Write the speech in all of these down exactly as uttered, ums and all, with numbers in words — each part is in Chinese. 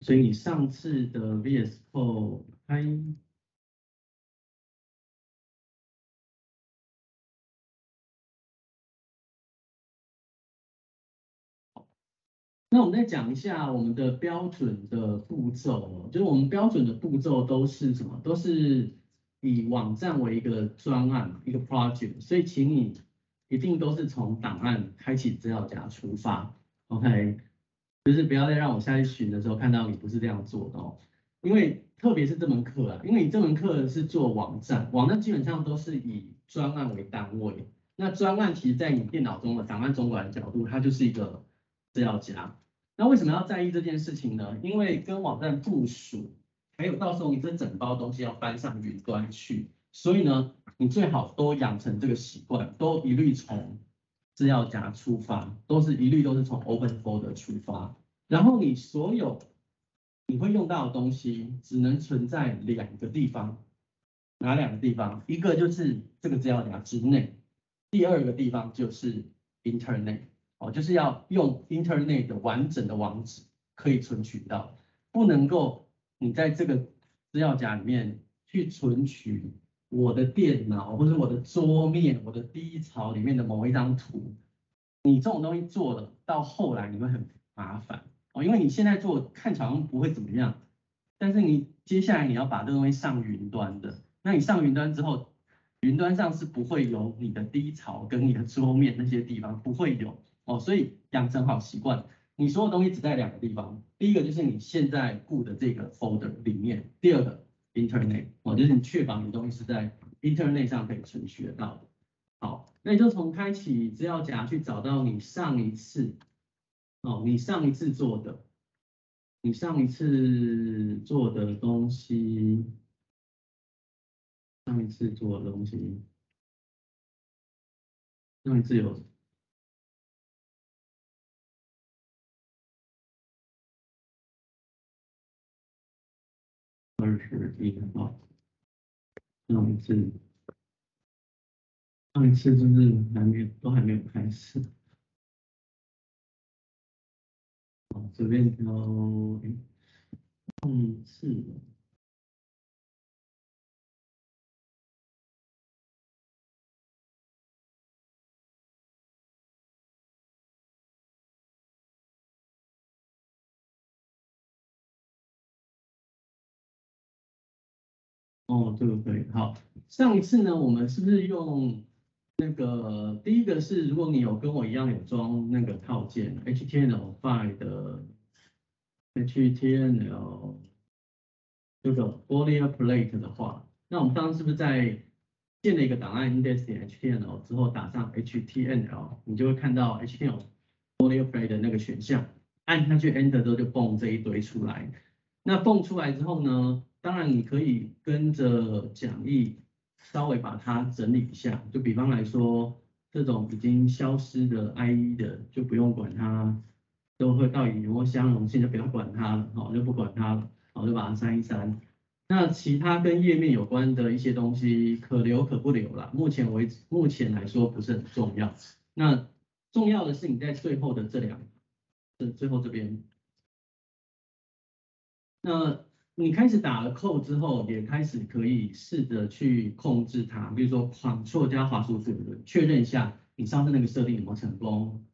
所以你上次的 V S Code 开。那我们再讲一下我们的标准的步骤哦，就是我们标准的步骤都是什么？都是以网站为一个专案，一个 project， 所以请你一定都是从档案开启资料夹出发 ，OK？ 就是不要再让我下去巡的时候看到你不是这样做的哦，因为特别是这门课啊，因为你这门课是做网站，网站基本上都是以专案为单位，那专案其实在你电脑中的档案总管的角度，它就是一个资料夹。那为什么要在意这件事情呢？因为跟网站部署，还有到时候你这整包东西要搬上云端去，所以呢，你最好都养成这个习惯，都一律从资料夹出发，都是一律都是从 Open Folder 出发。然后你所有你会用到的东西，只能存在两个地方，哪两个地方？一个就是这个资料夹之内，第二个地方就是 Internet。哦，就是要用 Internet 的完整的网址可以存取到，不能够你在这个资料夹里面去存取我的电脑或者我的桌面、我的低槽里面的某一张图，你这种东西做了，到后来你会很麻烦哦，因为你现在做看起来好像不会怎么样，但是你接下来你要把这个东西上云端的，那你上云端之后，云端上是不会有你的低槽跟你的桌面那些地方不会有。哦，所以养成好习惯，你所有东西只在两个地方，第一个就是你现在顾的这个 folder 里面，第二个 Internet， 哦，就是你确保你东西是在 Internet 上可以存取得到的。好，那你就从开启资料夹去找到你上一次，哦，你上一次做的，你上一次做的东西，上一次做的东西，上一次有。二十一号，上一次。上一次就是还没有，都还没有开始。好，随便挑，上一次。哦，这个可以。好，上一次呢，我们是不是用那个第一个是，如果你有跟我一样有装那个套件 H T M L 五 的 H T M L 这个 boilerplate 的话，那我们刚刚是不是在建了一个档案 index 点 H T M L 之后打上 H T M L， 你就会看到 H T M L boilerplate 的那个选项，按下去 Enter 之后就蹦这一堆出来。那蹦出来之后呢，当然你可以跟着讲义稍微把它整理一下，就比方来说，这种已经消失的 I E 的就不用管它，都会到底有没有相容性就不要管它了，好，就不管它了，好，就把它删一删。那其他跟页面有关的一些东西，可留可不留啦。目前为止，目前来说不是很重要。那重要的是你在最后的这两，这最后这边。那你开始打了 code 之后，也开始可以试着去控制它，比如说 Ctrl 加滑鼠左确认一下你上次那个设定有没有成功。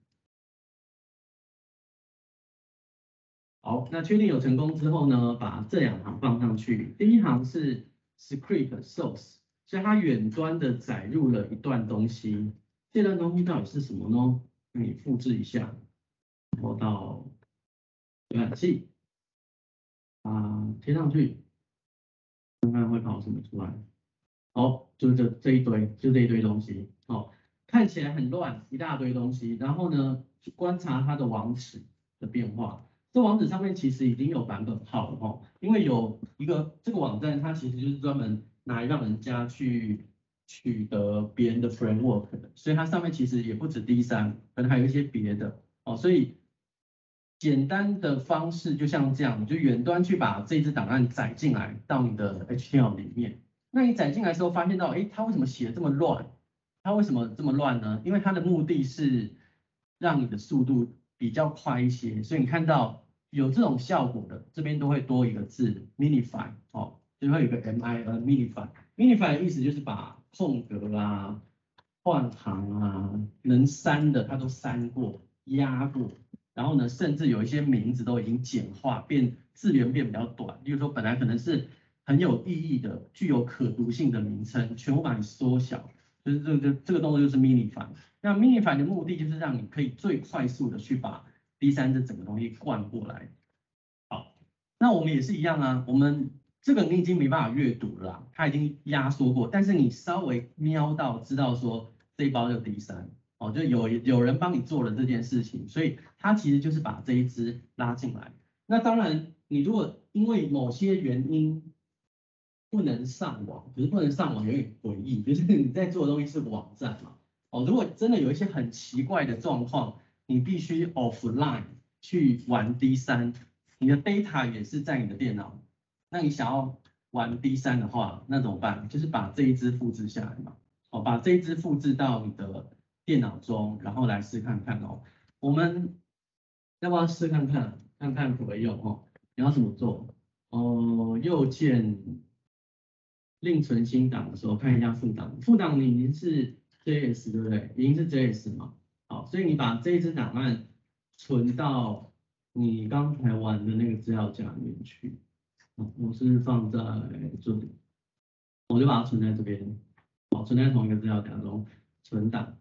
好，那确定有成功之后呢，把这两行放上去。第一行是 script source， 所以它远端的载入了一段东西。这段东西到底是什么呢？那你复制一下，然后到浏览器啊，贴上去，看看会跑什么出来。好，就是这这一堆，就这一堆东西。好，看起来很乱，一大堆东西。然后呢，去观察它的网址的变化。这网址上面其实已经有版本号了哦，因为有一个这个网站，它其实就是专门拿来让人家去取得别人的 framework 的，所以它上面其实也不止 D 三，可能还有一些别的哦。所以简单的方式就像这样，你就远端去把这支档案载进来到你的 H T M L 里面。那你载进来的时候发现到，哎，它为什么写的这么乱？它为什么这么乱呢？因为它的目的是让你的速度比较快一些，所以你看到有这种效果的，这边都会多一个字 minify 哦，就会有一个 M I N minify。minify 的意思就是把空格啊、换行啊、能删的它都删过、压过，然后呢，甚至有一些名字都已经简化，变字源变比较短。例如说，本来可能是很有意义的、具有可读性的名称，全部把你缩小，就是这个这个动作就是 minify。那 minify 的目的就是让你可以最快速的去把 D 三这整个东西灌过来。好，那我们也是一样啊，我们这个你已经没办法阅读了啦，它已经压缩过，但是你稍微瞄到知道说这一包就 D 三，哦，就有有人帮你做了这件事情，所以它其实就是把这一支拉进来。那当然，你如果因为某些原因不能上网，可是不能上网有点诡异，就是你在做的东西是网站嘛，哦，如果真的有一些很奇怪的状况，你必须 offline 去玩 D 三，你的 data 也是在你的电脑，那你想要玩 D 三的话，那怎么办？就是把这一支复制下来嘛，哦，把这一支复制到你的电脑中，然后来试看看哦。我们要不要试看看，看看可不可以用哦？你要怎么做？哦，右键另存新档的时候，看一下副档，副档你已经是 J S 对不对？已经是 J S 嘛，好，所以你把这一支档案存到你刚才玩的那个资料夹里面去。我是放在这里，我就把它存在这边，好，存在同一个资料夹中，存档。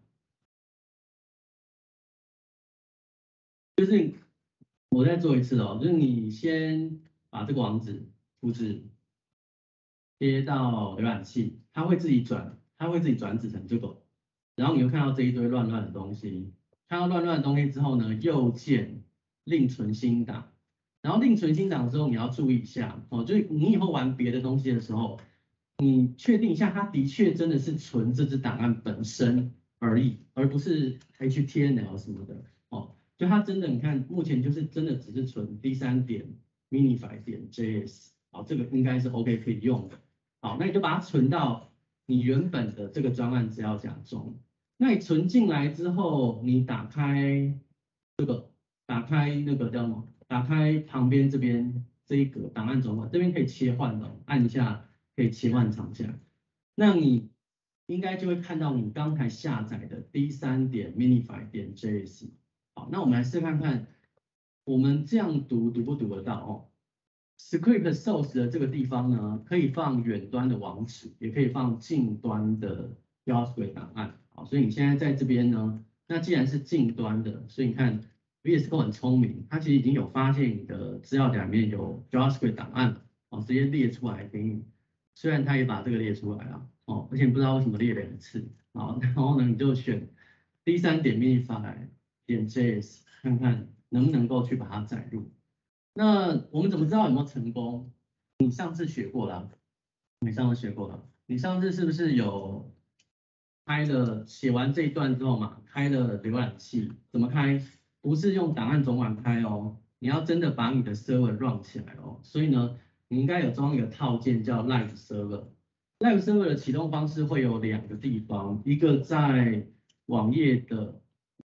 就是我再做一次哦，就是你先把这个网址复制贴到浏览器，它会自己转，它会自己转址成这个，然后你会看到这一堆乱乱的东西，看到乱乱的东西之后呢，右键另存新档，然后另存新档的时候你要注意一下哦，就是你以后玩别的东西的时候，你确定一下它的确真的是存这支档案本身而已，而不是 H T M L 什么的哦，就它真的你看目前就是真的只是存 D 三点 minify 点 J S， 好，这个应该是 OK 可以用的。好，那你就把它存到你原本的这个专案资料夹中。那你存进来之后，你打开这个，打开那个叫什么？打开旁边这边这一格档案总管，这边可以切换的，按一下可以切换长项。那你应该就会看到你刚才下载的 D 三点 minify 点 J S。好，那我们来试看看，我们这样读读不读得到哦？Script source 的这个地方呢，可以放远端的网址，也可以放近端的 JavaScript 档案。好，所以你现在在这边呢，那既然是近端的，所以你看 V S Code 很聪明，它其实已经有发现你的资料夹里面有 JavaScript 档案，哦，直接列出来给你。虽然它也把这个列出来了，哦，而且不知道为什么列两次。好，然后呢，你就选 D 三点 minify 点 J S， 看看能不能够去把它载入。那我们怎么知道有没有成功？你上次学过了，你上次学过了，你上次是不是有开了写完这一段之后嘛，开了浏览器？怎么开？不是用档案总管开哦，你要真的把你的 server run 起来哦。所以呢，你应该有装一个套件叫 Live Server。Live Server 的启动方式会有两个地方，一个在网页的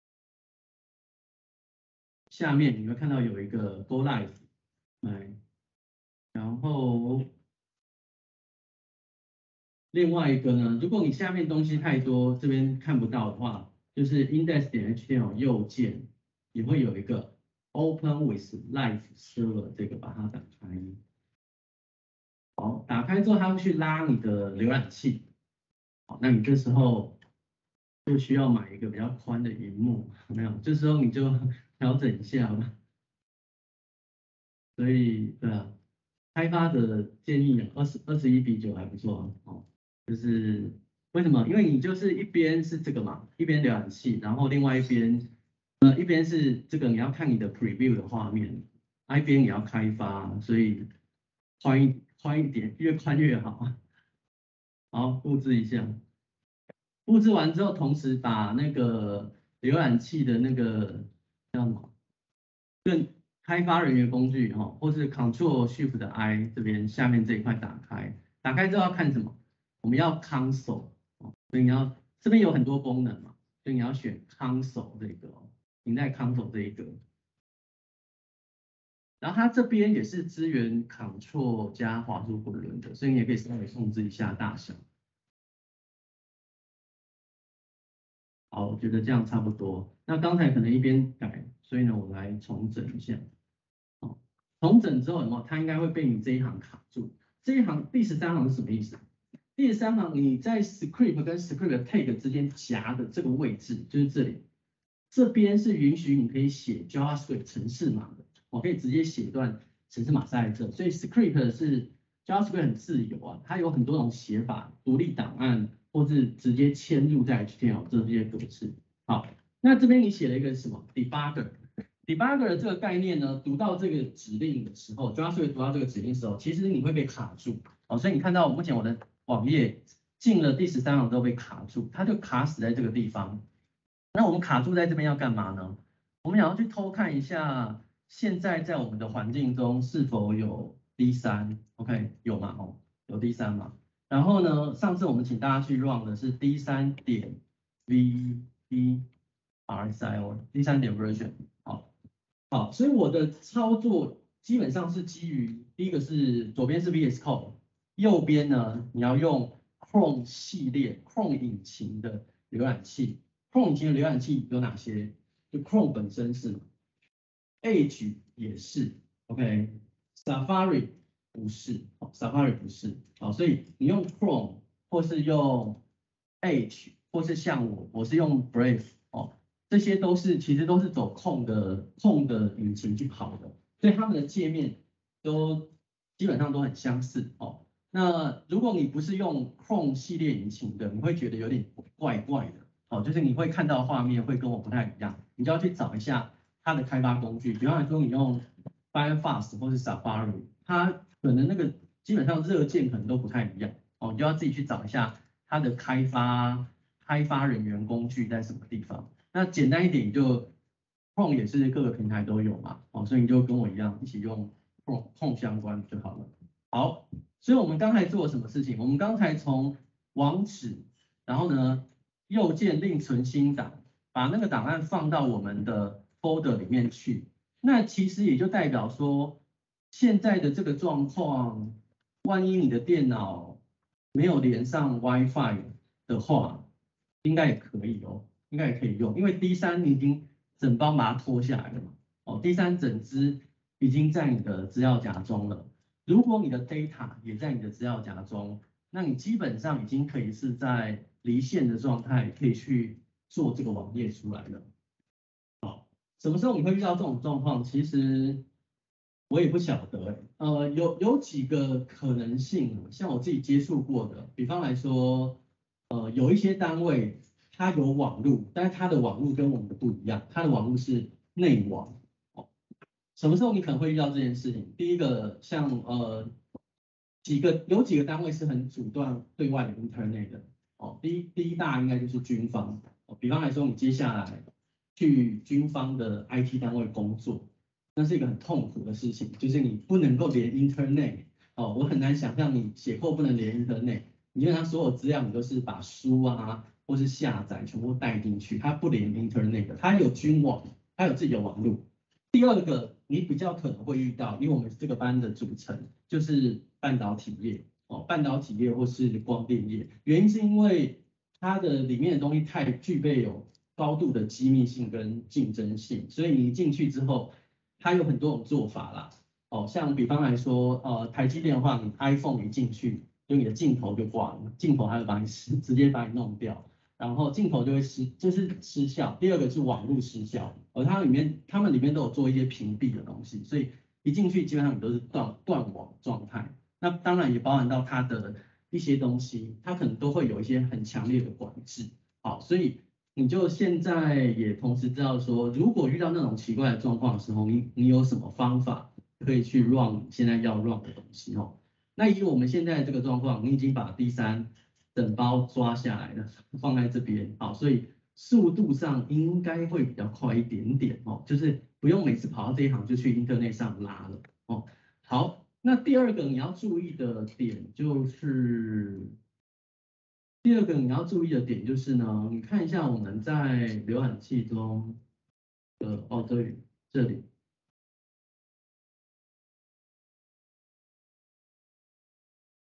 下面，你会看到有一个 Go Live，来，然后另外一个呢，如果你下面东西太多，这边看不到的话，就是 index 点 H T M L 右键也会有一个 Open with Live Server 这个把它打开。好，打开之后它会去拉你的浏览器。好，那你这时候就需要买一个比较宽的荧幕，有没有？这时候你就调整一下吧。所以，对啊，开发的建议二十二十一比九还不错啊。哦，就是为什么？因为你就是一边是这个嘛，一边浏览器，然后另外一边，呃，一边是这个你要看你的 preview 的画面，那一边也要开发，所以宽一宽一点，越宽越好。好，布置一下，布置完之后，同时把那个浏览器的那个叫什么？开发人员工具哈，或是 Control Shift 的 I 这边下面这一块打开，打开之后要看什么？我们要 Console 哦，所以你要这边有很多功能嘛，所以你要选 Console 这个哦，停在 Console 这一个。 然后它这边也是支援 Ctrl 加滑鼠滚轮的，所以你也可以稍微控制一下大小。好，我觉得这样差不多。那刚才可能一边改，所以呢，我来重整一下。哦，重整之后有没有？它应该会被你这一行卡住。这一行第十三行是什么意思？第十三行你在 script 跟 script tag 之间夹的这个位置，就是这里。这边是允许你可以写 JavaScript 程式码的，我可以直接写一段程式码在这。所以 script 是 JavaScript 很自由啊，它有很多种写法，独立档案或是直接嵌入在 H T M L 这些格式。好，那这边你写了一个什么 debugger。debugger 的这个概念呢，读到这个指令的时候 ，JavaScript 读到这个指令的时候，其实你会被卡住。哦，所以你看到目前我的网页进了第十三行都被卡住，它就卡死在这个地方。那我们卡住在这边要干嘛呢？我们想要去偷看一下，现在在我们的环境中是否有 D 三 ，OK 有吗？哦，有 D 三嘛。然后呢，上次我们请大家去 run 的是 D 三 点 V E R S I O，D 三点 version。好，好，所以我的操作基本上是基于第一个是左边是 V S Code， 右边呢你要用 Chrome 系列 Chrome 引擎的浏览器。Chrome 引擎的浏览器有哪些？就 Chrome 本身是 ，Edge 也是 ，OK，Safari 不是，哦 Safari 不是，好，所以你用 Chrome 或是用 Edge， 或是像我，我是用 Brave， 哦，这些都是其实都是走控的控的引擎去跑的，所以他们的界面都基本上都很相似，哦。那如果你不是用 Chrome 系列引擎的，你会觉得有点怪怪的。哦，就是你会看到画面会跟我不太一样，你就要去找一下它的开发工具。比方来说，你用 Firefox 或是 Safari， 它可能那个基本上热键可能都不太一样。哦，你就要自己去找一下它的开发开发人员工具在什么地方。那简单一点，你就 Chrome 也是各个平台都有嘛。哦，所以你就跟我一样一起用 Chrome Chrome 相关就好了。好，所以我们刚才做了什么事情？我们刚才从网址，然后呢？右键另存新档，把那个档案放到我们的 folder 里面去。那其实也就代表说，现在的这个状况，万一你的电脑没有连上 WiFi 的话，应该也可以哦，应该也可以用，因为 D 三你已经整包把它拖下来了嘛。哦 ，D 三整支已经在你的资料夹中了。如果你的 data 也在你的资料夹中，那你基本上已经可以是在离线的状态，可以去做这个网页出来了。好，什么时候你会遇到这种状况？其实我也不晓得，呃，有有几个可能性，像我自己接触过的，比方来说，呃，有一些单位它有网路，但是它的网路跟我们的不一样，它的网路是内网。哦，什么时候你可能会遇到这件事情？第一个，像呃。几个有几个单位是很主动对外的 Internet 的哦，第一第一大应该就是军方哦，比方来说你接下来去军方的 I T 单位工作，那是一个很痛苦的事情，就是你不能够连 Internet 哦，我很难想象你写扣不能连 Internet，你基本上所有资料你都是把书啊或是下载全部带进去，它不连 Internet 的，它有军网，它有自己的网络。第二个，你比较可能会遇到，因为我们这个班的组成就是半导体业哦，半导体业或是光电业，原因是因为它的里面的东西太具备有高度的机密性跟竞争性，所以你一进去之后，它有很多种做法啦。哦，像比方来说，呃，台积电的话，你 iPhone 一进去，就你的镜头就挂了，镜头它会把你直直接把你弄掉。然后镜头就会失，就是失效。第二个是网络失效，而它里面他们里面都有做一些屏蔽的东西，所以一进去基本上你都是断断网状态。那当然也包含到它的一些东西，它可能都会有一些很强烈的管制。好，所以你就现在也同时知道说，如果遇到那种奇怪的状况的时候，你你有什么方法可以去 run 现在要 run 的东西哦？那以我们现在这个状况，你已经把 D 三整包抓下来了，放在这边，好，所以速度上应该会比较快一点点哦，就是不用每次跑到这一行就去 Internet 上拉了哦。好，那第二个你要注意的点就是，第二个你要注意的点就是呢，你看一下我们在浏览器中的哦，对，这里。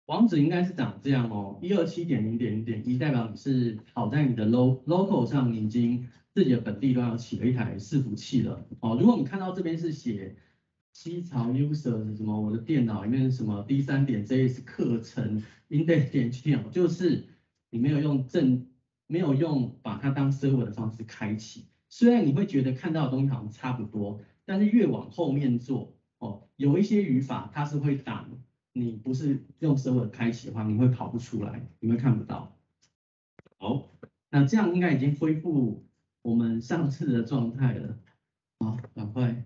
网址应该是长这样哦，一二七点零点零点一代表你是好在你的 lo local 上你已经自己的本地端有起了一台伺服器了哦。如果你看到这边是写西槽 user 什么我的电脑里面什么 D 三点 J S 课程 index 点 H T M L， 就是你没有用正没有用把它当 server 的方式开启。虽然你会觉得看到的东西好像差不多，但是越往后面做哦，有一些语法它是会挡。你不是用 server 开启的话，你会跑不出来，你会看不到。好，那这样应该已经恢复我们上次的状态了。好，赶快。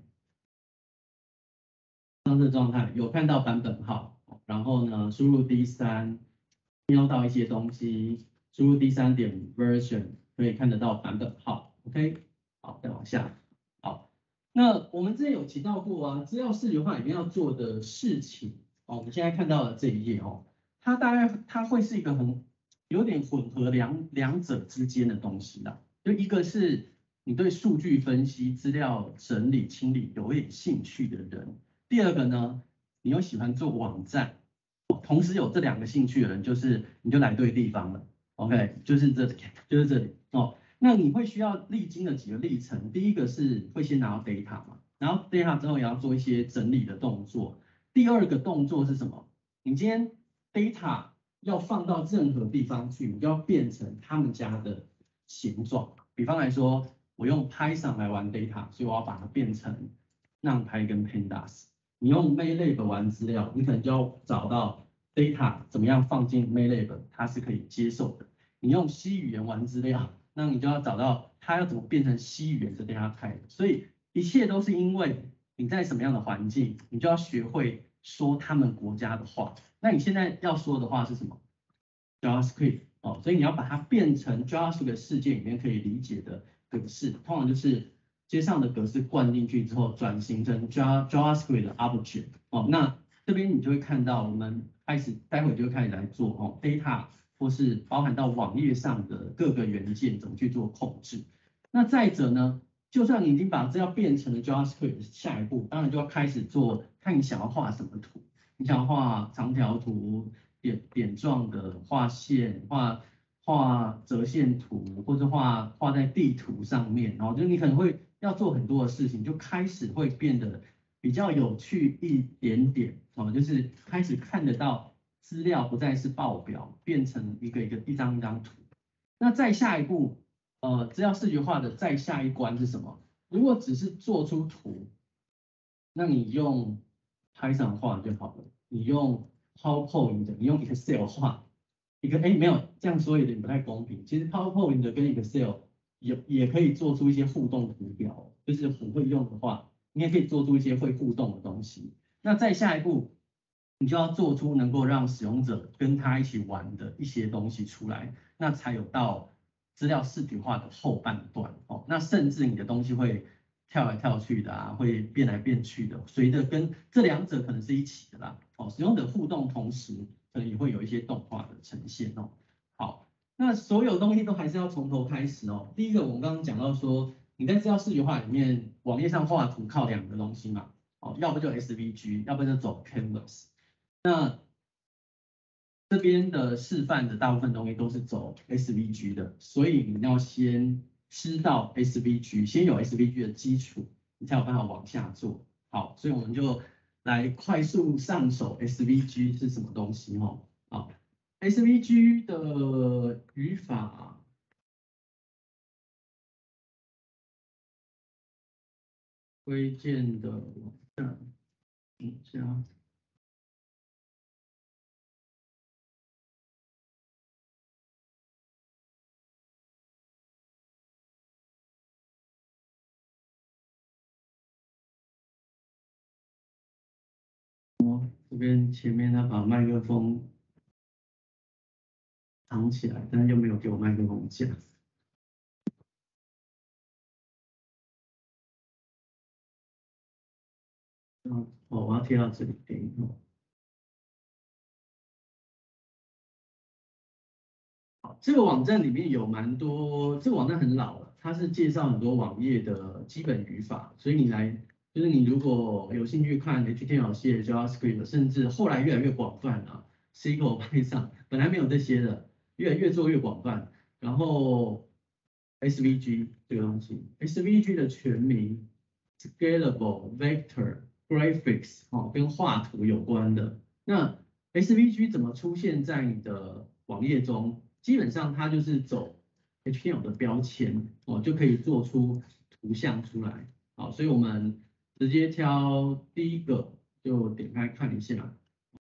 上次状态有看到版本号，然后呢，输入 D 三，瞄到一些东西，输入 D 三点 version 可以看得到版本号。OK， 好，再往下。好，那我们之前有提到过啊，资料视觉化里面要做的事情。哦，我们现在看到的这一页哦，它大概它会是一个很有点混合两两者之间的东西啦。就一个是你对数据分析、资料整理、清理有点兴趣的人，第二个呢，你又喜欢做网站，同时有这两个兴趣的人，就是你就来对地方了。OK， 就是这里，就是这里哦。那你会需要历经的几个历程，第一个是会先拿到 data 嘛，然后 data 之后也要做一些整理的动作。第二个动作是什么？你今天 data 要放到任何地方去，你就要变成他们家的形状。比方来说，我用 Python 来玩 data， 所以我要把它变成 NumPy 跟 Pandas。你用 MATLAB 玩资料，你可能就要找到 data 怎么样放进 MATLAB， 它是可以接受的。你用 C 语言玩资料，那你就要找到它要怎么变成 C 语言的 data type。所以一切都是因为你在什么样的环境，你就要学会说他们国家的话。那你现在要说的话是什么 ？JavaScript 哦，所以你要把它变成 JavaScript 世界里面可以理解的格式，通常就是接上的格式灌进去之后，转型成 JavaScript 的 object 哦。那这边你就会看到，我们开始待会就会开始来做哦 data 或是包含到网页上的各个元件怎么去做控制。那再者呢？就算你已经把资料变成了 JavaScript， 下一步当然就要开始做，看你想要画什么图。你想要画长条图、点点状的、画线、画画折线图，或者画画在地图上面，然后就你可能会要做很多的事情，就开始会变得比较有趣一点点哦，就是开始看得到资料不再是报表，变成一个一个一张一张图。那再下一步。呃，资料视觉化的再下一关是什么？如果只是做出图，那你用 Python 画就好了。你用 PowerPoint， 你用 Excel 画一个，哎，没有这样说有点不太公平。其实 PowerPoint 跟 Excel 也也可以做出一些互动图表，就是很会用的话，你也可以做出一些会互动的东西。那再下一步，你就要做出能够让使用者跟他一起玩的一些东西出来，那才有到。资料视觉化的后半段哦，那甚至你的东西会跳来跳去的啊，会变来变去的，随着跟这两者可能是一起的啦。哦，使用者互动同时，可能也会有一些动画的呈现哦。好，那所有东西都还是要从头开始哦。第一个，我们刚刚讲到说，你在资料视觉化里面，网页上画图靠两个东西嘛，哦，要不就 S V G， 要不就走 Canvas。那这边的示范的大部分东西都是走 S V G 的，所以你要先知道 S V G， 先有 S V G 的基础，你才有办法往下做。好，所以我们就来快速上手 S V G 是什么东西哦。好 ，S V G 的语法，推荐的网站，等一下。这边前面他把麦克风藏起来，但是又没有给我麦克风架。嗯，哦，我要贴到这里给你哦。好，这个网站里面有蛮多，这个网站很老了，它是介绍很多网页的基本语法，所以你来，就是你如果有兴趣看 H T M L 系列 JavaScript，甚至后来越来越广泛了。 S Q L Python，本来没有这些的，越越做越广泛。然后 S V G 这个东西 ，S V G 的全名 Scalable Vector Graphics 哦，跟画图有关的。那 S V G 怎么出现在你的网页中？基本上它就是走 H T M L 的标签哦，就可以做出图像出来。好，所以我们直接挑第一个，就点开看一下。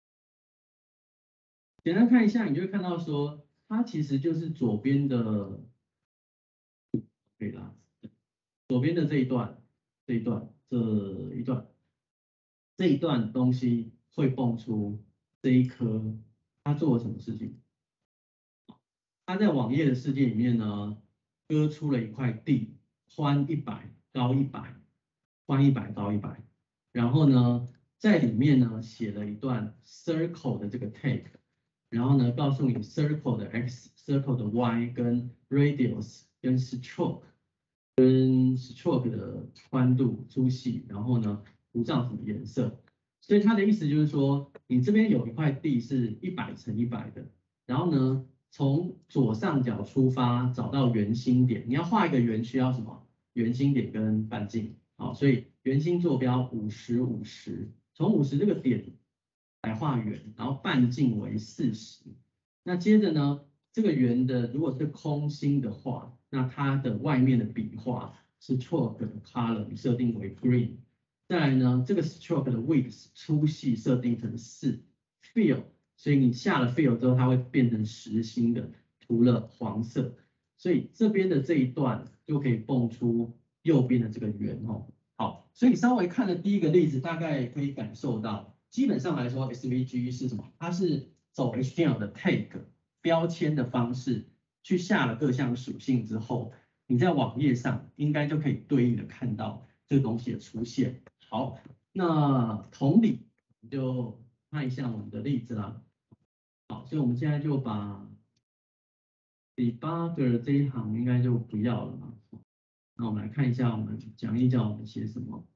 简单看一下，你就会看到说，它其实就是左边的，可以啦，左边的这一段，这一段，这一段，这一段东西会蹦出这一颗，它做了什么事情？它在网页的世界里面呢，割出了一块地，宽一百，高一百，宽一百，高一百，然后呢，在里面呢写了一段 circle 的这个 tag，然后呢告诉你 circle 的 x、circle 的 y 跟 radius 跟 stroke 跟 stroke 的宽度、粗细，然后呢涂上什么颜色。所以它的意思就是说，你这边有一块地是一百乘一百的，然后呢，从左上角出发，找到圆心点。你要画一个圆，需要什么？圆心点跟半径。好，所以圆心坐标五十五十，从五十这个点来画圆，然后半径为四十。那接着呢，这个圆的如果是空心的话，那它的外面的笔画是 stroke 的 color 设定为 green。再来呢，这个 stroke 的 width 粗细设定成四 ，fill， 所以你下了 fill 之后，它会变成实心的，涂了黄色，所以这边的这一段就可以蹦出右边的这个圆哦。好，所以稍微看了第一个例子，大概可以感受到，基本上来说 S V G 是什么？它是走 H T M L 的 tag 标签的方式，去下了各项属性之后，你在网页上应该就可以对应的看到这个东西的出现。好，那同理，就看一下我们的例子啦。好，所以我们现在就把 debugger 这一行应该就不要了嘛。那我们来看一下我们讲义叫我们写什么。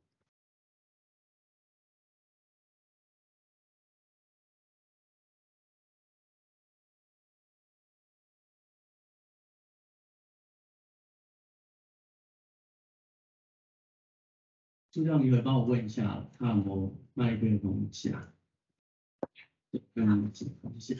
就让你会帮我问一下，他有没有卖给农家？跟你们讲一下。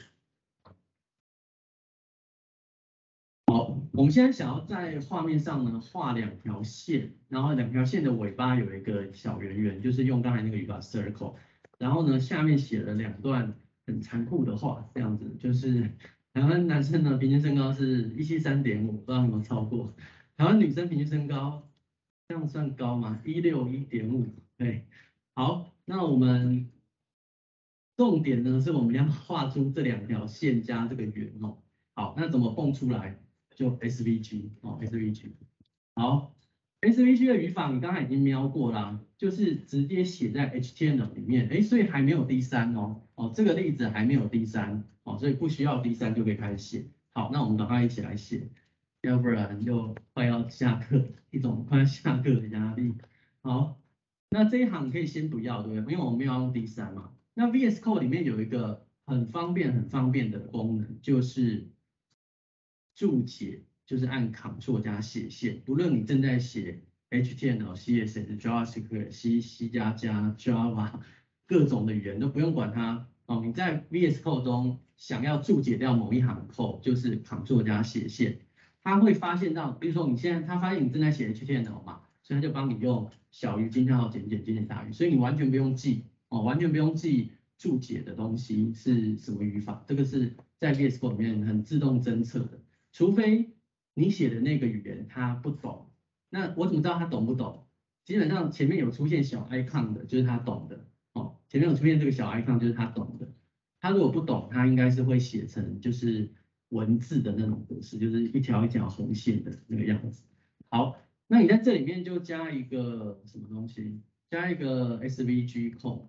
好，我们现在想要在画面上呢画两条线，然后两条线的尾巴有一个小圆圆，就是用刚才那个语法 circle， 然后呢下面写了两段很残酷的话，这样子就是台湾男生呢平均身高是一七三点五，不知道有没有超过？台湾女生平均身高这样算高吗？一六一点五，对，好，那我们重点呢是我们要画出这两条线加这个圆哦。好，那怎么蹦出来？就 S V G 哦 ，S V G。好 ，S V G 的语法你刚才已经瞄过啦，就是直接写在 H T M L 里面，哎，所以还没有 D 三哦，哦，这个例子还没有 D 三哦，所以不需要 D 三就可以开始写。好，那我们赶快一起来写，要不然就快要下课，一种快要下课的压力。好，那这一行可以先不要，对不对？因为我们没有用 D 三嘛。那 V S Code 里面有一个很方便、很方便的功能，就是注解，就是按 Ctrl 加斜线，不论你正在写 H T M L、C S S、JavaScript、C、C 加加、Java 各种的语言都不用管它哦。你在 V S Code 中想要注解掉某一行 code，就是 Ctrl 加斜线，它会发现到，比如说你现在它发现你正在写 H T M L 嘛，所以它就帮你用小于惊叹号减减减减大于，所以你完全不用记哦，完全不用记注解的东西是什么语法，这个是在 V S Code 里面很自动侦测的。除非你写的那个语言他不懂，那我怎么知道他懂不懂？基本上前面有出现小 icon 的，就是他懂的哦。前面有出现这个小 icon 就是他懂的。他如果不懂，他应该是会写成就是文字的那种格式，就是一条一条横线的那个样子。好，那你在这里面就加一个什么东西？加一个 S V G 空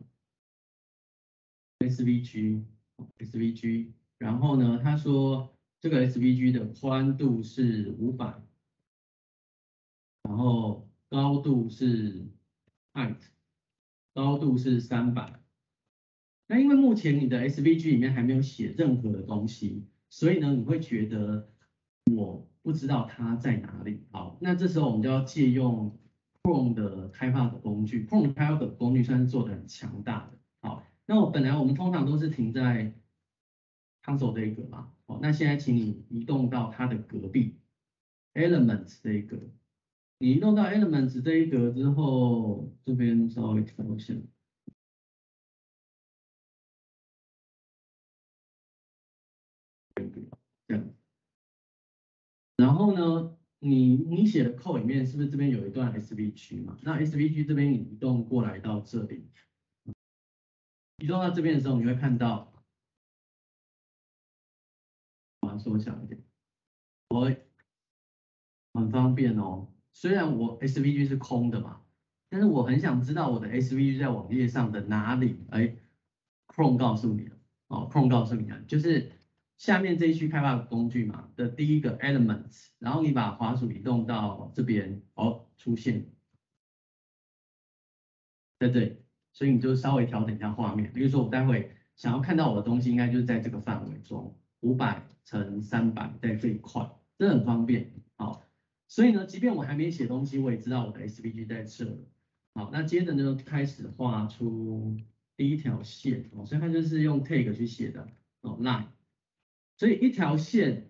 S V G S V G， 然后呢，他说。这个 S V G 的宽度是五百，然后高度是 height， 高度是三百， 那因为目前你的 S V G 里面还没有写任何的东西，所以呢，你会觉得我不知道它在哪里。好，那这时候我们就要借用 Chrome 的开发的工具 ，Chrome 的开发的工具算是做的很强大的。好，那我本来我们通常都是停在 console 这一格嘛，好，那现在请你移动到它的隔壁 Elements 这一格。你移动到 Elements 这一格之后，这边稍微调一下。这样，然后呢，你你写的 code 里面是不是这边有一段 S V G 嘛？那 S V G 这边你移动过来到这里，移动到这边的时候，你会看到，把它缩小一点，我很方便哦。虽然我 S V G 是空的嘛，但是我很想知道我的 S V G 在网页上的哪里。哎 ，Chrome 告诉你了，哦，Chrome 告诉你了，就是下面这一区开发的工具嘛的第一个 Elements，然后你把滑鼠移动到这边，哦，出现在这里，所以你就稍微调整一下画面。比如说我待会想要看到我的东西，应该就是在这个范围中，五百乘三百在这一块，这很方便。好，所以呢，即便我还没写东西，我也知道我的 S V G 在这了。好，那接着呢，开始画出第一条线。哦，所以它就是用 tag 去写的哦 line。所以一条线，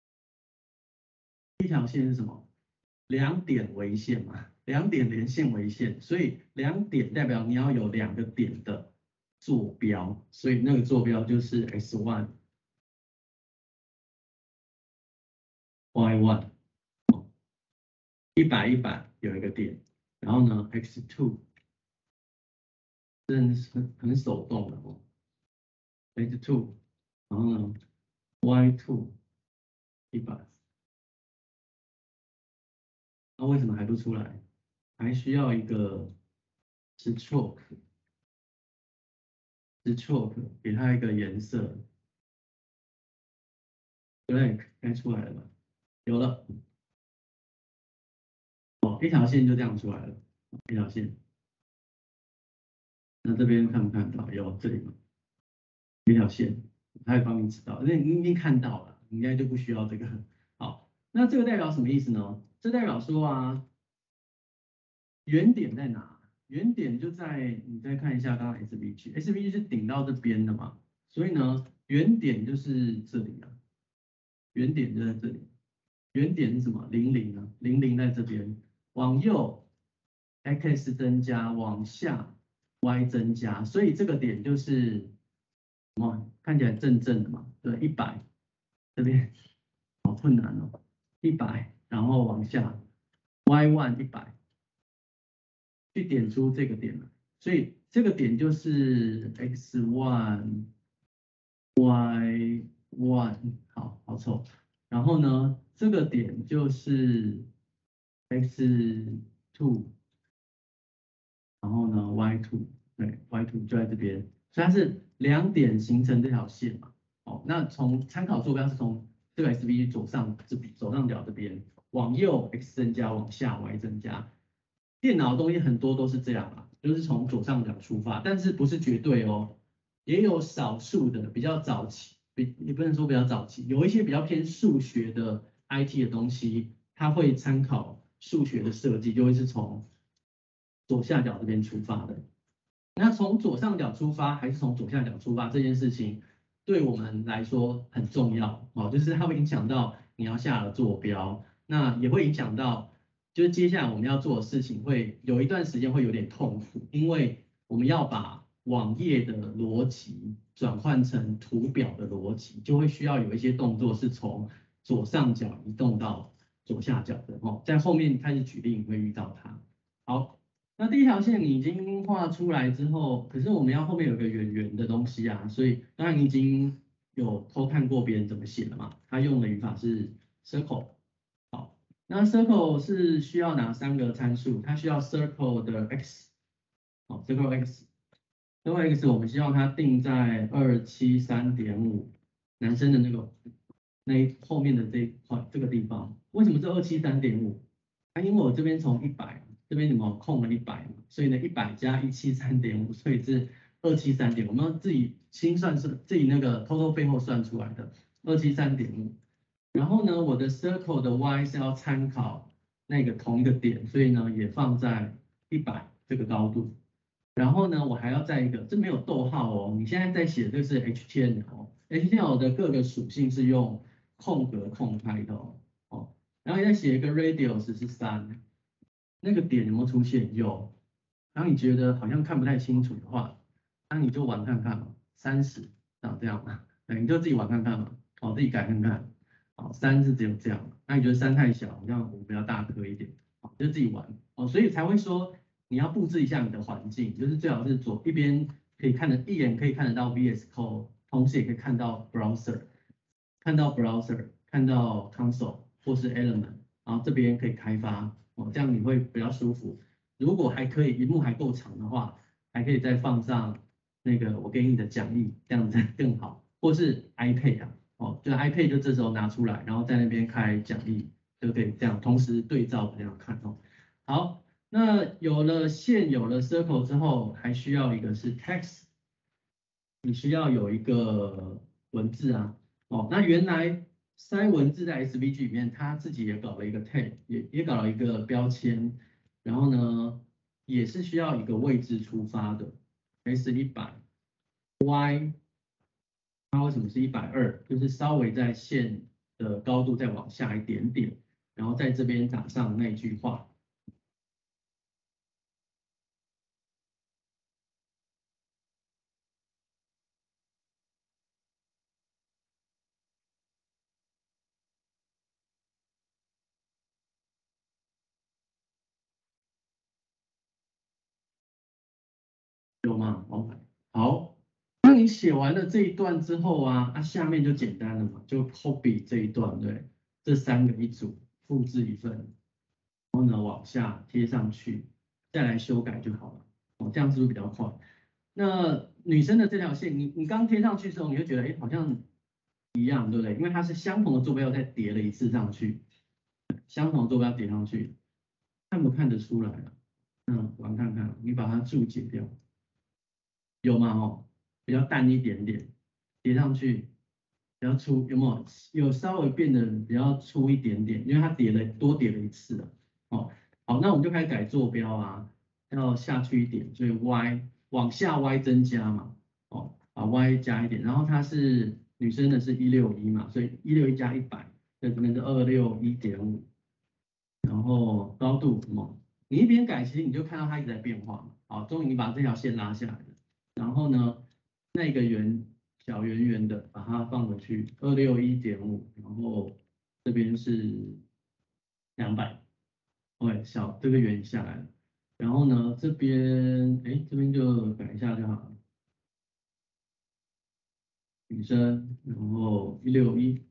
一条线是什么？两点为线嘛，两点连线为线，所以两点代表你要有两个点的坐标，所以那个坐标就是 x one y one， 一百一百有一个点，然后呢 x two 真的是很很手动的哦 x two， 然后呢 y two 一百，那为什么还不出来？还需要一个 stroke， stroke 给它一个颜色 ，blank 该出来了吧？有了。哦，一条线就这样出来了，一条线。那这边看不看到？有这里吗？一条线，它会帮你指到，那你已经看到了，应该就不需要这个。好，那这个代表什么意思呢？这代表说啊，原点在哪？原点就在你再看一下刚刚 S V G，S V G 是顶到这边的嘛，所以呢，原点就是这里啊，原点就在这里。原点是什么？零零啊，零零在这边，往右 x 增加，往下 y 增加，所以这个点就是什么？看起来正正的嘛，对，一百这边好困难哦，一百，然后往下 y one 一百，去点出这个点了，所以这个点就是 x one y one， 好好丑，然后呢，这个点就是 x two。然后呢 y two， 对 y two 就在这边，所以它是两点形成这条线嘛。哦，那从参考坐标是从这个 S V G 左上这左上角这边往右 x 增加，往下 y 增加。电脑的东西很多都是这样啊，就是从左上角出发，但是不是绝对哦，也有少数的比较早期，比也不能说比较早期，有一些比较偏数学的 I T 的东西，它会参考数学的设计，就会是从左下角这边出发的。那从左上角出发还是从左下角出发这件事情，对我们来说很重要哦，就是它会影响到你要下的坐标，那也会影响到，就是接下来我们要做的事情会有一段时间会有点痛苦，因为我们要把网页的逻辑转换成图表的逻辑，就会需要有一些动作是从左上角移动到左下角的哦，在后面开始举例你会遇到它。好，那第一条线你已经画出来之后，可是我们要后面有个圆圆的东西啊，所以当然你已经有偷看过别人怎么写的嘛，他用的语法是 circle。好，那 circle 是需要哪三个参数？它需要 circle 的 x， 好 circle x，circle x 我们希望它定在二七三点五，男生的那个那后面的这一块这个地方，为什么是二七三点五？啊，因为我这边从一百。这边你们空了一百嘛，所以呢一百加一七三点五，所以是二七三点，我们要自己心算是自己那个偷偷背后算出来的二七三点五。然后呢，我的 circle 的 y 是要参考那个同一个点，所以呢也放在一百这个高度。然后呢，我还要再一个，这没有逗号哦，你现在在写这是 H T M L，H T M L 的各个属性是用空格空开的哦。哦，然后你再写一个 radius 是三，那个点有没有出现？有。然后你觉得好像看不太清楚的话，那你就玩看看嘛，三十长这样嘛，对，你就自己玩看看嘛，好，自己改看看。好，三是只有这样，那你觉得三太小，好像五比较大颗一点，好，就自己玩哦，所以才会说你要布置一下你的环境，就是最好是左一边可以看得一眼可以看得到 V S Code， 同时也可以看到 browser， 看到 browser， 看到 console 或是 element， 然后这边可以开发哦，这样你会比较舒服。如果还可以，荧幕还够长的话，还可以再放上那个我给你的讲义，这样子更好，或是 iPad 啊。哦，就 iPad 就这时候拿出来，然后在那边开讲义，就可以这样同时对照这样看哦。好，那有了线，有了 circle 之后，还需要一个是 text， 你需要有一个文字啊。哦，那原来塞文字在 S V G 里面，它自己也搞了一个 tag， 也也搞了一个标签，然后呢，也是需要一个位置出发的 ，S 一百 Y。它为什么是一百二？就是稍微在线的高度再往下一点点，然后在这边打上那句话。有吗？哦，好。那你写完了这一段之后啊，那、啊、下面就简单了嘛，就 copy 这一段，对，这三个一组，复制一份，然后呢往下贴上去，再来修改就好了。哦，这样是不是比较快？那女生的这条线，你你刚贴上去的时候，你就觉得哎好像一样，对不对？因为它是相同的坐标再叠了一次上去，相同的坐标叠上去，看不看得出来啊？嗯，玩看看，你把它注解掉。有吗？哦，比较淡一点点，叠上去比较粗，有没有？有稍微变得比较粗一点点，因为它叠了多叠了一次了。哦，好，那我们就开始改坐标啊，要下去一点，所以 y 往下 y 增加嘛，哦，把 y 加一点，然后它是女生的是一六一嘛，所以一六一加一百，这边是二六一点五，然后高度什么？你一边改，其实你就看到它一直在变化嘛。好，终于你把这条线拉下来了。然后呢，那个圆小圆圆的，把它放回去，二六一点五，然后这边是两百，OK，小这个圆下来了。然后呢，这边哎，这边就改一下就好了，女生，然后一六一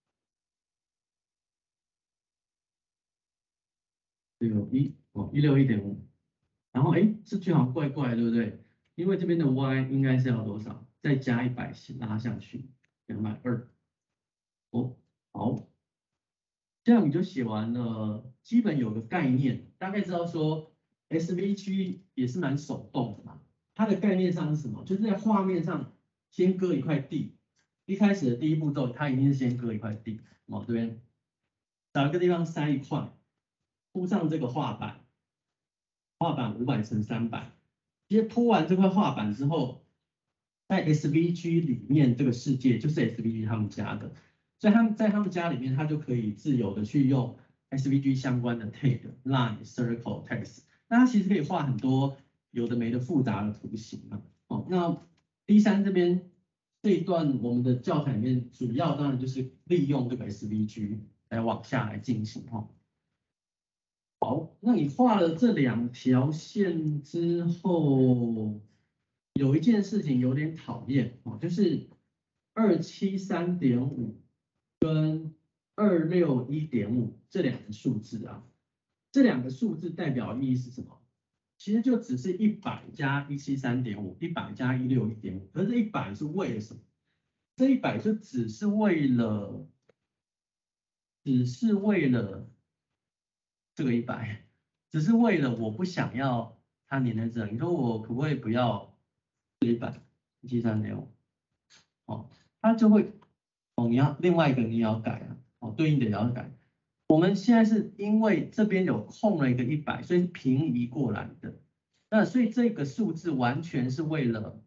六一哦，一六一点五，然后哎，这句好像怪怪，对不对？因为这边的 y 应该是要多少？再加一百拉下去，两百二。哦，好。这样你就写完了，基本有个概念，大概知道说 S V G 也是蛮手动的嘛。它的概念上是什么？就是在画面上先割一块地，一开始的第一步骤，它一定是先割一块地，哦，这边找一个地方塞一块，铺上这个画板，画板五百乘三百。其实铺完这块画板之后，在 S V G 里面这个世界就是 S V G 他们家的。所以他们在他们家里面，他就可以自由的去用 S V G 相关的 tag、line、circle、text。那它其实可以画很多有的没的复杂的图形啊。哦，那 D 三这边这一段我们的教材里面主要当然就是利用这个 S V G 来往下来进行哈。好，那你画了这两条线之后，有一件事情有点讨厌哦，就是二七三点五。跟二六一点五这两个数字啊，这两个数字代表意义是什么？其实就只是一百加一七三点五，一百加一六一点五，可是这一百是为了什么？这一百就只是为了，只是为了这个一百，只是为了我不想要它粘在这。你说我可不可以不要一百一七三点五，哦，它就会哦，你要另外一个你也要改啊，哦，对应的也要改。我们现在是因为这边有空了一个一百，所以是平移过来的。那所以这个数字完全是为了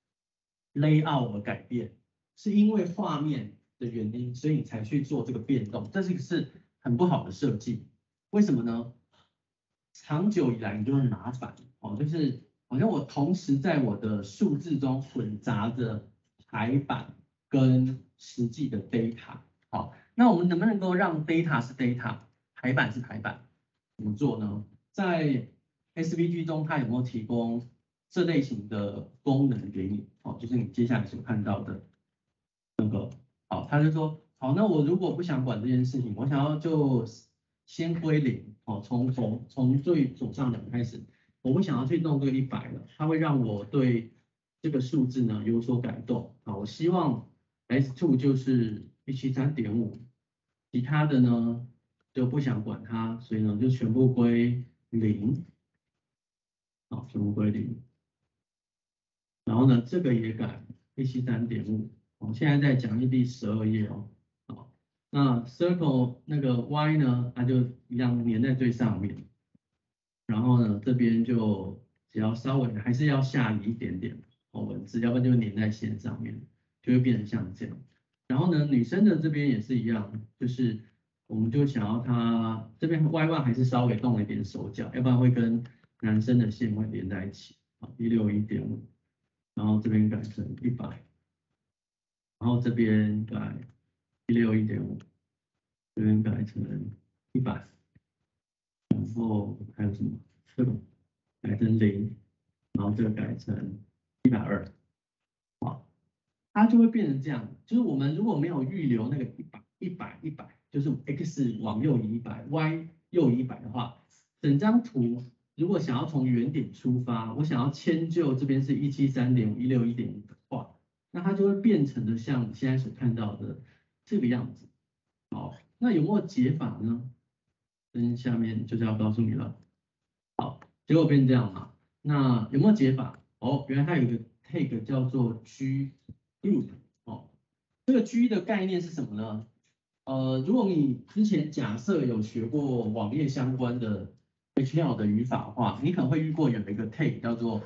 layout 而改变，是因为画面的原因，所以你才去做这个变动。这是一个是很不好的设计。为什么呢？长久以来你就会麻烦哦，就是好像我同时在我的数字中混杂着排版跟实际的 data。好，那我们能不能够让 data 是 data， 排版是排版？怎么做呢？在 S V G 中，它有没有提供这类型的功能给你？哦，就是你接下来所看到的那个。好，他就说，好，那我如果不想管这件事情，我想要就先归零，哦，从从从最左上角开始，我不想要去弄这个一百了，它会让我对这个数字呢有所改动。好，我希望 S 二 就是一七三点五，其他的呢就不想管它，所以呢就全部归零，好，全部归零。然后呢，这个也改一七三点五，我现在在讲义第十二页哦。好，那 circle 那个 y 呢，它就一样粘在最上面。然后呢，这边就只要稍微还是要下移一点点哦文字，要不然就粘在线上面，就会变成像这样。然后呢，女生的这边也是一样，就是我们就想要它这边 y one 还是稍微动了一点手脚，要不然会跟男生的线会连在一起。好，一六一点五。然后这边改成一百，然后这边改一六一点五，这边改成一百，然后还有什么？这个改成零，然后这个改成一百二，好，它就会变成这样。就是我们如果没有预留那个一百、一百、一百，就是 x 往右移一百 ，y 右移一百的话，整张图如果想要从原点出发，我想要迁就这边是一七三点五、一六一点五的话，那它就会变成的像你现在所看到的这个样子。好，那有没有解法呢？跟下面就是要告诉你了。好，结果变成这样嘛？那有没有解法？哦，原来它有一个 tag 叫做 G group。哦，这个 G 的概念是什么呢？呃，如果你之前假设有学过网页相关的 H T M L 的语法的话，你可能会遇过有一个 tag 叫做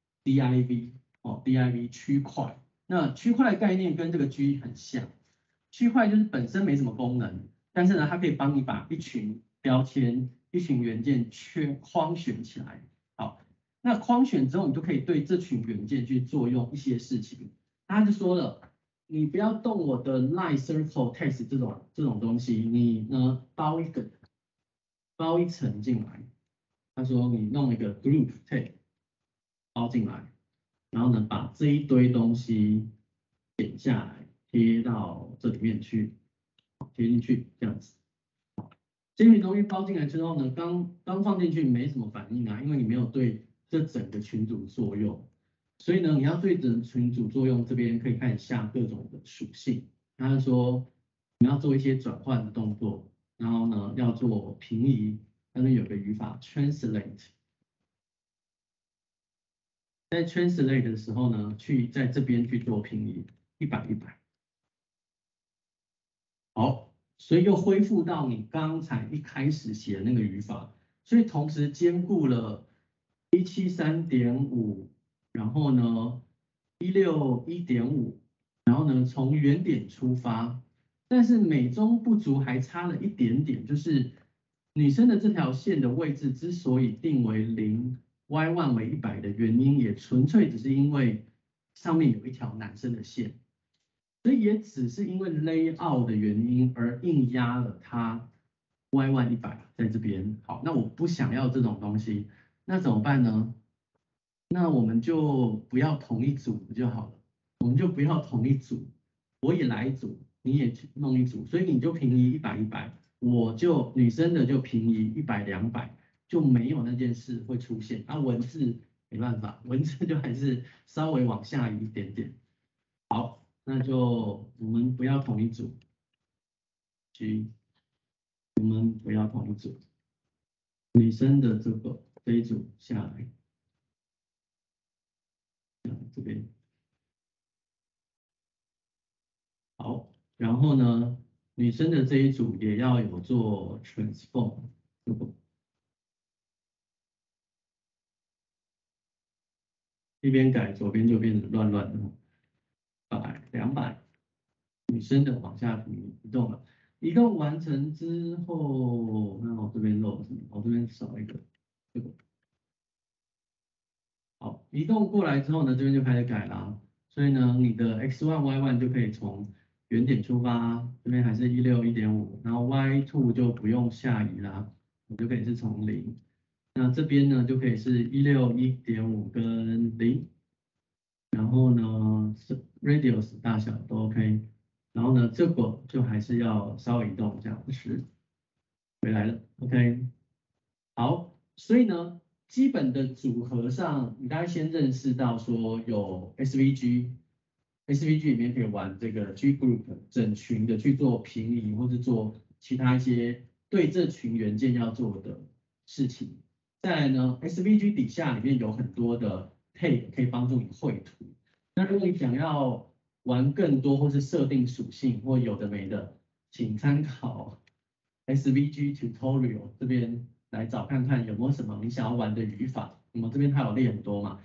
div 哦 div 区块。那区块的概念跟这个 G 很像，区块就是本身没什么功能，但是呢，它可以帮你把一群标签、一群元件圈框选起来。好，那框选之后，你就可以对这群元件去做用一些事情。他就说了。你不要动我的 line circle text 这种这种东西，你呢包一个包一层进来。他说你弄一个 group tag 包进来，然后呢把这一堆东西剪下来贴到这里面去，贴进去这样子。这些东西包进来之后呢，刚刚放进去没什么反应啊，因为你没有对这整个群组作用。所以呢，你要对整群组作用这边可以开始下各种的属性。他说你要做一些转换的动作，然后呢要做平移，那边有个语法 translate。在 translate 的时候呢，去在这边去做平移，一百一百。好，所以又恢复到你刚才一开始写的那个语法，所以同时兼顾了一七三点五，然后呢一六一点五。然后呢，从原点出发，但是美中不足还差了一点点，就是女生的这条线的位置之所以定为零 ，y one 为一百的原因，也纯粹只是因为上面有一条男生的线，所以也只是因为 layout 的原因而硬压了它 y one 一百在这边。好，那我不想要这种东西，那怎么办呢？那我们就不要同一组就好了。我们就不要同一组，我也来一组，你也去弄一组，所以你就平移一百一百，我就女生的就平移一百两百，就没有那件事会出现。啊，文字没办法，文字就还是稍微往下移一点点。好，那就我们不要同一组，G，我们不要同一组，女生的这个这一组下来。 这边好，然后呢，女生的这一组也要有做 transform， 一边改左边就变得乱乱的，百两百，女生的往下移动了，移动完成之后，那我这边漏了什么？我这边少一个，这个。好，移动过来之后呢，这边就开始改啦。所以呢，你的 x one y one 就可以从原点出发，这边还是一六一点五，然后 y two 就不用下移啦，你就可以是从零。那这边呢，就可以是一六一点五跟零，然后呢是 radius 大小都 OK，然后呢这个就还是要稍微移动一下，是回来了 ，OK。好，所以呢，基本的组合上，你大概先认识到说有 S V G，S V G 里面可以玩这个 G group 整群的去做平移，或者做其他一些对这群元件要做的事情。再来呢 ，S V G 底下里面有很多的 tape 可以帮助你绘图。那如果你想要玩更多或是设定属性或有的没的，请参考 S V G tutorial 这边。来找看看有没有什么你想要玩的语法。那么这边它有列很多嘛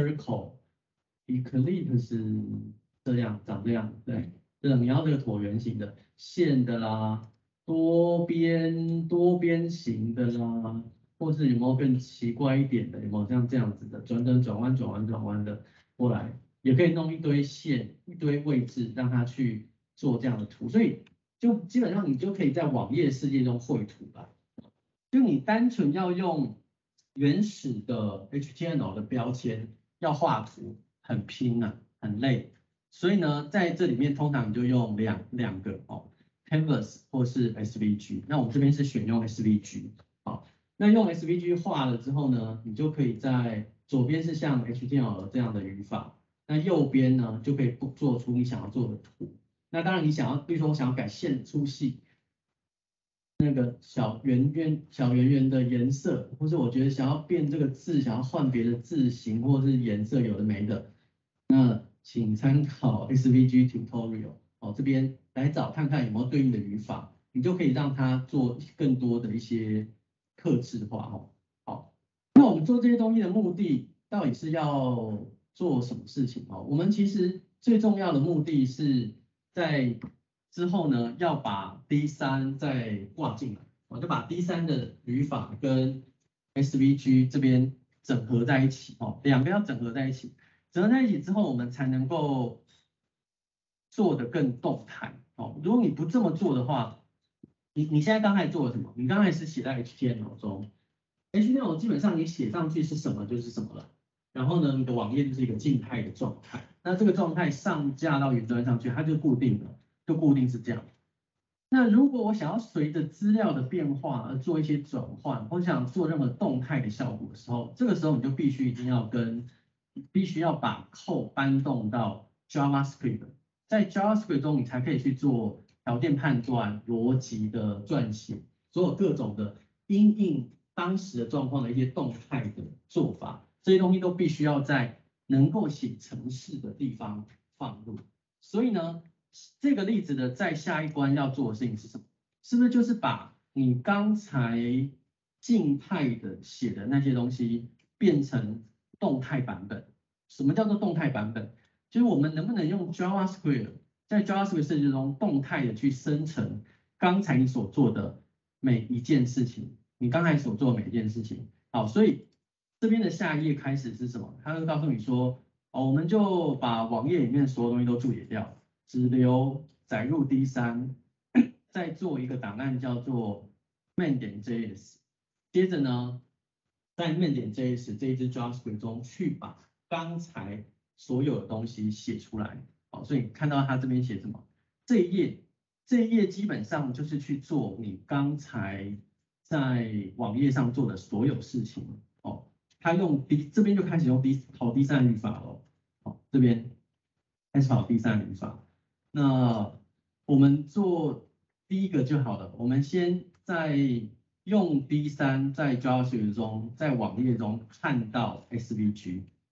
，circle、eclipse 这样长这样，对，这你要这个椭圆形的线的啦，多边多边形的啦，或是有没有更奇怪一点的，有没有像这样子的转转转弯转弯转弯的过来，也可以弄一堆线一堆位置让它去做这样的图，所以就基本上你就可以在网页世界中绘图了。就你单纯要用原始的 H T M L 的标签要画图，很拼啊，很累。所以呢，在这里面通常你就用两两个哦 ，Canvas 或是 S V G。那我们这边是选用 S V G。好，那用 S V G 画了之后呢，你就可以在左边是像 H T M L 这样的语法，那右边呢就可以做出你想要做的图。那当然你想要，比如说我想要改线粗细。那个小圆圆、小圆圆的颜色，或是我觉得想要变这个字，想要换别的字形或是颜色，有的没的，那请参考 S V G tutorial 哦，这边来找看看有没有对应的语法，你就可以让它做更多的一些客制化哦。好，那我们做这些东西的目的到底是要做什么事情哦？我们其实最重要的目的是在之后呢，要把 D 三再挂进来，我就把 D 三的语法跟 S V G 这边整合在一起哦，两个要整合在一起，整合在一起之后，我们才能够做得更动态哦。如果你不这么做的话，你你现在刚才做了什么？你刚才是写在 H T M L 中 ，H T M L 基本上你写上去是什么就是什么了。然后呢，你的网页就是一个静态的状态，那这个状态上架到云端上去，它就固定了。就固定是这样。那如果我想要随着资料的变化而做一些转换，或想做任何动态的效果的时候，这个时候你就必须一定要跟，必须要把 code 搬动到 JavaScript， 在 JavaScript 中你才可以去做条件判断、逻辑的撰写，所有各种的因应当时的状况的一些动态的做法，这些东西都必须要在能够写程式的地方放入。所以呢，这个例子的再下一关要做的事情是什么？是不是就是把你刚才静态的写的那些东西变成动态版本？什么叫做动态版本？就是我们能不能用 JavaScript 在 JavaScript 设计中动态的去生成刚才你所做的每一件事情？你刚才所做的每一件事情。好，所以这边的下一页开始是什么？它会告诉你说，哦，我们就把网页里面所有东西都注解掉。只留载入 D 三， 再做一个档案叫做 main 点 js， 接着呢，在 main 点 js 这一支 JavaScript 中去把刚才所有的东西写出来。好，所以看到它这边写什么？这一页，这一页基本上就是去做你刚才在网页上做的所有事情。哦，它用 D 这边就开始用 D 跑 D 三语法了。好，这边开始跑 D 三语法。那我们做第一个就好了。我们先在用 D 三在 JavaScript 中，在网页中看到 S V G，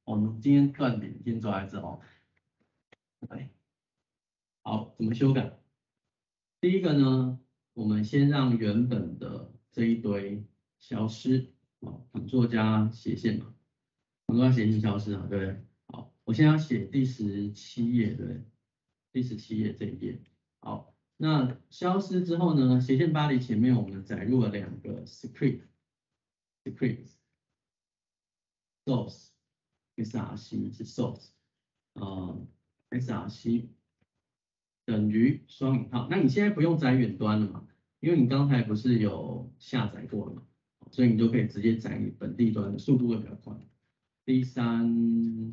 我们今天断点先抓来之后，来，好，怎么修改？第一个呢，我们先让原本的这一堆消失，好，统作加斜线嘛，统作加斜线消失啊，对不对？好，我现在要写第十七页，对不对？第十七页这一页，好，那消失之后呢，斜线巴黎前面我们载入了两个 script，script source src 是 source， 呃 src 等于双引号。那你现在不用载远端了嘛？因为你刚才不是有下载过了嘛，所以你就可以直接载你本地端的，速度会比较快。D 三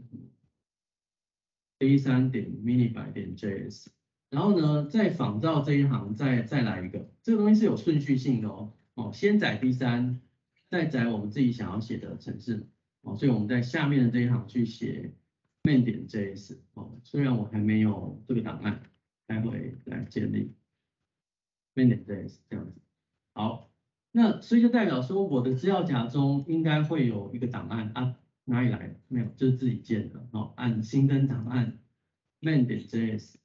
D 三点 miniby 点 js， 然后呢，再仿照这一行再再来一个，这个东西是有顺序性的哦。哦，先载 D 三，再载我们自己想要写的程式。哦，所以我们在下面的这一行去写 main 点 js。哦，虽然我还没有这个档案，待会来建立 main 点 js 这样子。好，那所以就代表说我的资料夹中应该会有一个档案啊，哪里来的？没有，就是自己建的。哦，按新增档案 main 点 js，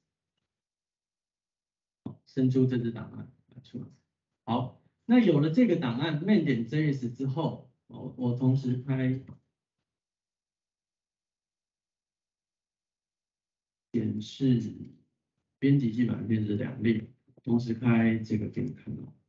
生出这支档案出来。好，那有了这个档案 main 点 js 之后，我我同时开显示编辑器软件是两列，同时开这个给你看到。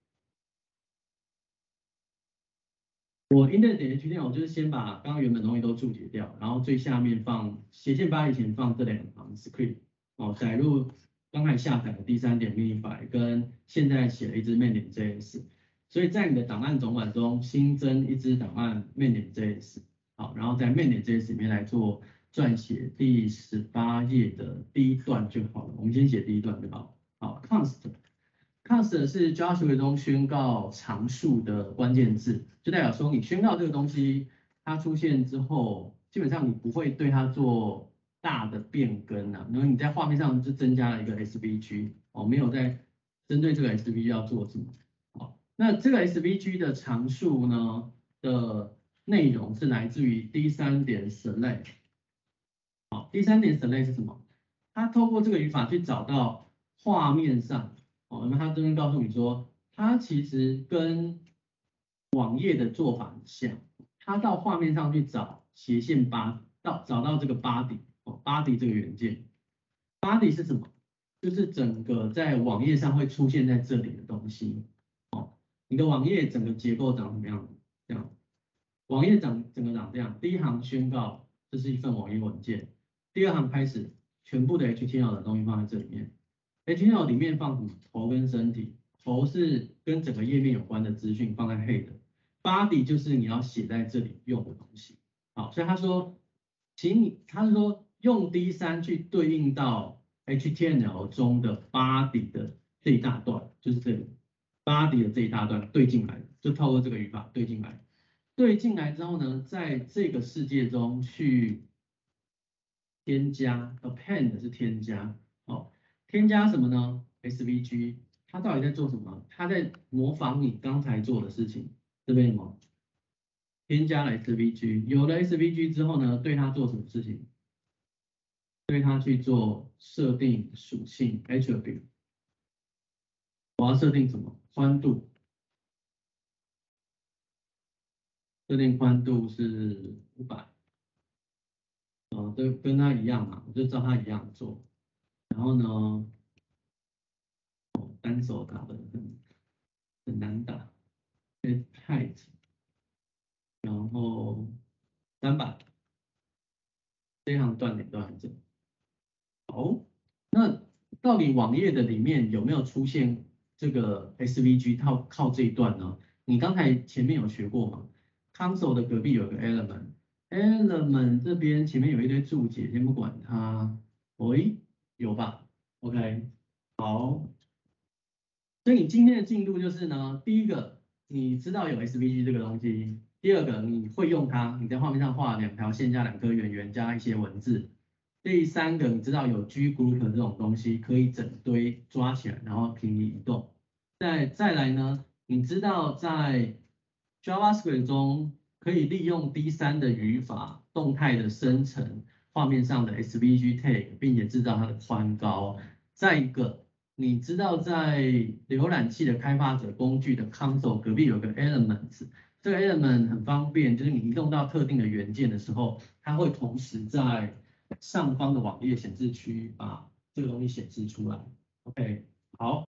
我 index 点 H T M L 就是先把刚刚原本东西都注解掉，然后最下面放斜线巴黎前放这两行 script， 哦，载入刚才下载的 D 三点 miniby 跟现在写了一支 main 点 js， 所以在你的档案总管中新增一支档案 main 点 js， 好，然后在 main 点 js 里面来做撰写第十八页的第一段就好了，我们先写第一段就好。好 ，const。const 是 Joshua 中宣告常数的关键字，就代表说你宣告这个东西它出现之后，基本上你不会对它做大的变更啊，然后你在画面上就增加了一个 S V G， 哦，没有在针对这个 S V G 要做什么。好，那这个 S V G 的常数呢的内容是来自于 D 三点 select。好 ，D 三点 select 是什么？它透过这个语法去找到画面上。哦，那么他这边告诉你说，它其实跟网页的做法很像，它到画面上去找斜线八，到找到这个 body， 哦 body 这个元件 ，body 是什么？就是整个在网页上会出现在这里的东西。哦，你的网页整个结构长什么样子？这样，网页长整个长这样，第一行宣告这是一份网页文件，第二行开始全部的 H T M L 的东西放在这里面。H T M L 里面放什么？头跟身体，头是跟整个页面有关的资讯放在 head，body 就是你要写在这里用的东西。好，所以他说，请你，他是说用 D 三去对应到 H T M L 中的 body 的这一大段，就是这里 body 的这一大段对进来，就透过这个语法对进来。对进来之后呢，在这个世界中去添加 append 是添加，哦。添加什么呢 ？S V G， 它到底在做什么？它在模仿你刚才做的事情，这边有吗？添加了 S V G， 有了 S V G 之后呢，对它做什么事情？对它去做设定属性 attribute。我要设定什么？宽度，设定宽度是五百，呃，都跟它一样嘛，我就照它一样做。然后呢？单手打的很很难打 ，height， 然后三百，这一行断点断在这。好，那到底网页的里面有没有出现这个 S V G 靠靠这一段呢？你刚才前面有学过吗 ？console 的隔壁有个 element，element 这边前面有一堆注解，先不管它。喂，有吧 ？OK， 好。所以你今天的进度就是呢，第一个你知道有 S V G 这个东西，第二个你会用它，你在画面上画两条线加两颗圆圆加一些文字，第三个你知道有 G group 这种东西可以整堆抓起来，然后平移移动。再再来呢，你知道在 JavaScript 中可以利用 D 三的语法动态的生成画面上的 S V G tag， 并且知道它的宽高。再一个，你知道在浏览器的开发者工具的 console 隔壁有个 elements， 这个 element 很方便，就是你移动到特定的元件的时候，它会同时在上方的网页显示区把这个东西显示出来。OK， 好。